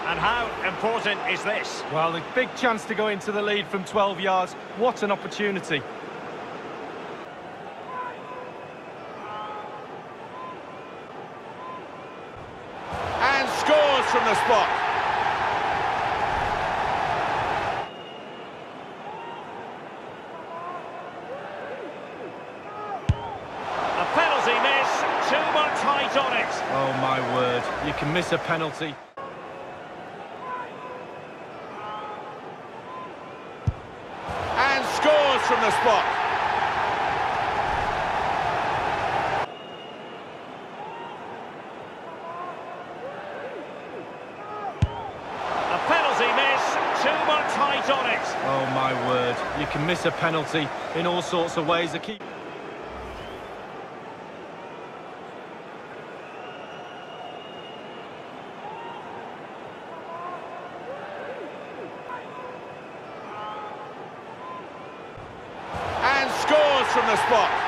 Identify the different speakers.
Speaker 1: And how important is this?
Speaker 2: Well, a big chance to go into the lead from 12 yards. What an opportunity.
Speaker 3: And scores from the spot.
Speaker 1: A penalty miss, too much height on it.
Speaker 2: Oh, my word. You can miss a penalty.
Speaker 3: And scores from the spot.
Speaker 1: A penalty miss, too much height on it.
Speaker 2: Oh, my word. You can miss a penalty in all sorts of ways. A keeper.
Speaker 3: And scores from the spot.